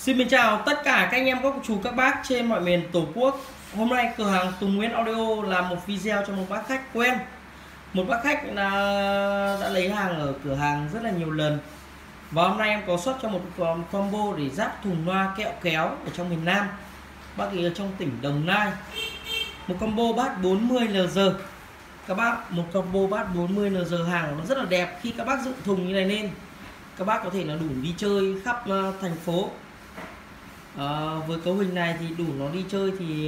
Xin chào tất cả các anh em, các chú, các bác trên mọi miền Tổ quốc. Hôm nay cửa hàng Tùng Nguyễn Audio làm một video cho một bác khách quen. Một bác khách đã lấy hàng ở cửa hàng rất là nhiều lần. Và hôm nay em có xuất cho một combo để ráp thùng loa kẹo kéo ở trong miền Nam. Bác ấy ở trong tỉnh Đồng Nai. Một combo bát 40 LG. Các bác, một combo bát 40 LG hàng nó rất là đẹp. Khi các bác dựng thùng như này lên, các bác có thể là đủ đi chơi khắp thành phố. Với cấu hình này thì đủ nó đi chơi thì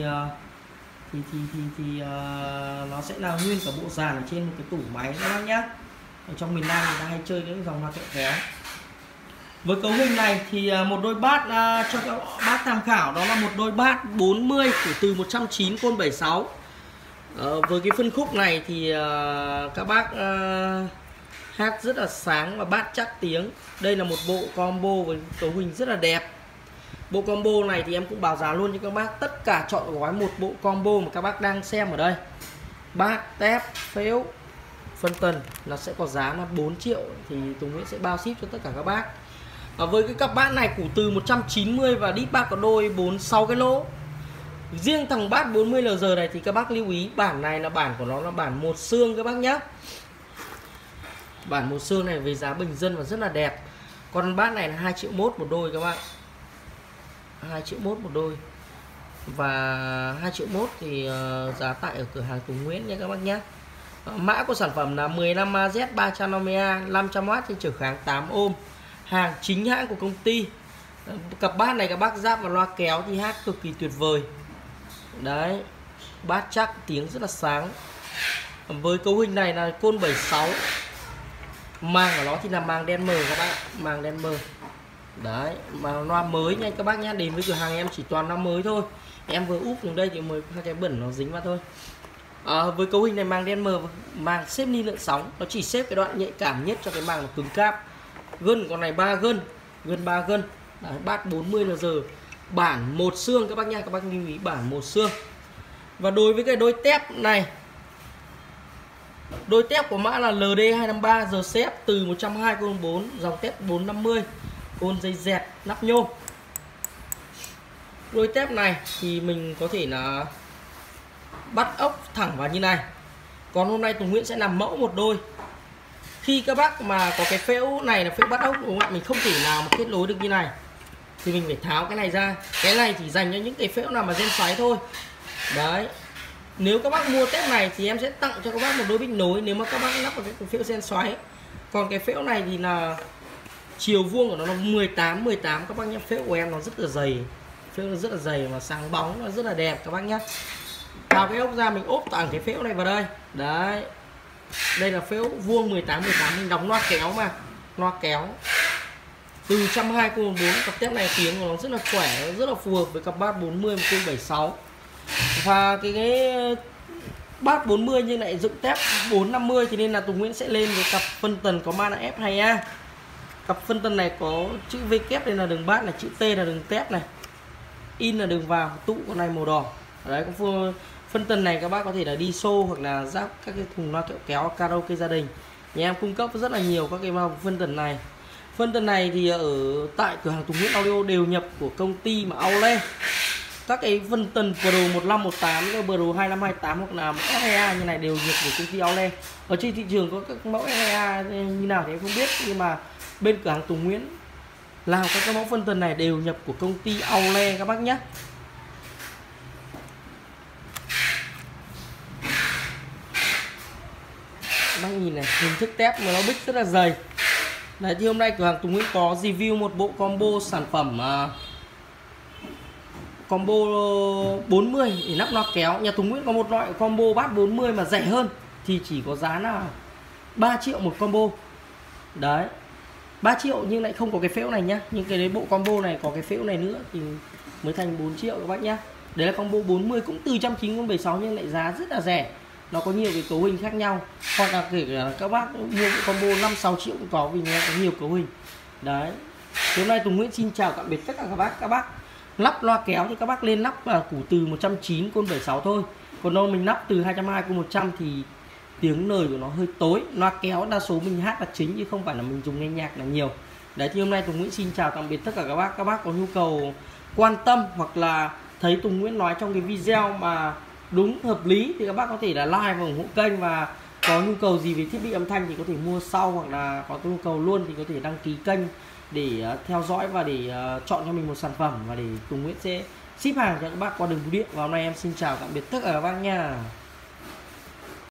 nó sẽ là nguyên cả bộ dàn ở trên một cái tủ máy các bác nhé. Ở trong miền Nam người ta hay chơi những dòng loa kẹo kéo. Với cấu hình này thì một đôi bát cho các bác tham khảo, đó là một đôi bát 40 của từ 109 côn 76. Với cái phân khúc này thì các bác hát rất là sáng và bát chắc tiếng. Đây là một bộ combo với cấu hình rất là đẹp. Bộ combo này thì em cũng báo giá luôn cho các bác. Tất cả chọn gói một bộ combo mà các bác đang xem ở đây, bát, tép, phễu, phân tần là sẽ có giá là 4 triệu. Thì Tùng Nguyễn sẽ bao ship cho tất cả các bác. Với cái cặp bát này củ từ 190 và đít bát có đôi 46 cái lỗ. Riêng thằng bát 40 LG này thì các bác lưu ý bản này là bản của nó là bản một xương các bác nhé. Bản một xương này với giá bình dân và rất là đẹp. Còn bát này là 2,1 triệu một đôi các bạn. 2,1 triệu một đôi. Và 2,1 triệu thì giá tại ở cửa hàng Tùng Nguyễn nha các bác nhé. Mã của sản phẩm là 15AZ 350A 500W trên trở kháng 8 ohm. Hàng chính hãng của công ty. Cặp bát này các bác ráp vào loa kéo thì hát cực kỳ tuyệt vời. Đấy, bát chắc, tiếng rất là sáng. Với cấu hình này là côn 76. Màng của nó thì là màng đen mờ các bạn, màng đen mờ. Đấy, mà loa mới nha các bác nhá. Đến với cửa hàng em chỉ toàn loa mới thôi. Em vừa úp xuống đây thì mới hai cái bẩn nó dính vào thôi. Với cấu hình này màng đen mờ, màng xếp ni lượng sóng, nó chỉ xếp cái đoạn nhạy cảm nhất cho cái màng nó cứng cáp. Gân con này 3 gân, gân 3 gân. Đấy, bát 40 LG, bản một xương các bác nha, các bác lưu ý bản một xương. Và đối với cái đôi tép này, đôi tép của mã là LD253, giờ xếp từ 120 côn 4, dòng tép 450, côn dây dẹt, nắp nhôm. Đôi tép này thì mình có thể là bắt ốc thẳng vào như này. Còn hôm nay Tùng Nguyễn sẽ làm mẫu một đôi. Khi các bác mà có cái phễu này là phễu bắt ốc đúng không ạ, mình không thể nào mà kết nối được như này thì mình phải tháo cái này ra. Cái này chỉ dành cho những cái phễu nào mà gen xoáy thôi. Đấy. Nếu các bác mua tép này thì em sẽ tặng cho các bác một đôi bích nối nếu mà các bác lắp vào cái phễu gen xoáy. Còn cái phễu này thì là chiều vuông của nó là 18 các bác nhé. Phễu của em nó rất là dày. Phễu nó rất là dày và sáng bóng, nó rất là đẹp các bác nhé. Tháo cái ốc ra mình ốp tặng cái phễu này vào đây. Đấy. Đây là phễu vuông 18 mình đóng loa kéo mà. Loa kéo từ 120 côn 4. Cặp tép này tiếng của nó rất là khỏe, rất là phù hợp với cặp bát 40 côn 76. Và cái bát 40 nhưng lại dựng tép 450 thì nên là Tùng Nguyễn sẽ lên với cặp phân tần có mã là F2A. Cặp phân tần này có chữ V kép đây là đường bát này, chữ T là đường tép này, in là đường vào, tụ con này màu đỏ. Đấy, phân tần này các bác có thể là đi show hoặc là ráp các cái thùng loa kẹo kéo karaoke gia đình. Nhà em cung cấp rất là nhiều các cái màu phân tần này. Phân tần này thì ở tại cửa hàng Tùng Nguyễn Audio đều nhập của công ty mà Aule. Các cái phân tần Pro 1518, Pro 2528 hoặc là F2A như này đều nhập của công ty Aule. Ở trên thị trường có các mẫu F2A như nào thì em không biết, nhưng mà bên cửa hàng Tùng Nguyễn làm các mẫu phân tần này đều nhập của công ty Aule các bác nhé. Bác nhìn này, hình thức tép mà nó bích rất là dày. Đấy, thì hôm nay cửa hàng Tùng Nguyễn có review một bộ combo sản phẩm combo 40 để nắp loa kéo. Nhà Tùng Nguyễn có một loại combo bát 40 mà rẻ hơn thì chỉ có giá là 3 triệu một combo. Đấy, 3 triệu nhưng lại không có cái phễu này nhá. Nhưng cái đấy bộ combo này có cái phễu này nữa thì mới thành 4 triệu các bác nhá. Đấy là combo 40 cũng từ 190/76 nhưng lại giá rất là rẻ. Nó có nhiều cái cấu hình khác nhau. Hoặc là kể cả các bác mua combo 5-6 triệu cũng có vì nó có nhiều cấu hình. Đấy. Hôm nay Tùng Nguyễn xin chào tạm biệt tất cả các bác. Các bác lắp loa kéo thì các bác lên lắp củ từ 190 côn 76 thôi. Còn đâu mình lắp từ 220 côn 100 thì tiếng lời của nó hơi tối. Loa kéo đa số mình hát là chính chứ không phải là mình dùng nghe nhạc là nhiều. Đấy thì hôm nay Tùng Nguyễn xin chào tạm biệt tất cả các bác. Các bác có nhu cầu quan tâm hoặc là thấy Tùng Nguyễn nói trong cái video mà đúng hợp lý thì các bác có thể là like và ủng hộ kênh, và có nhu cầu gì về thiết bị âm thanh thì có thể mua sau, hoặc là có nhu cầu luôn thì có thể đăng ký kênh để theo dõi và để chọn cho mình một sản phẩm, và để Tùng Nguyễn sẽ ship hàng cho các bác qua đường bưu điện. Và hôm nay em xin chào tạm biệt tất cả các bác nha.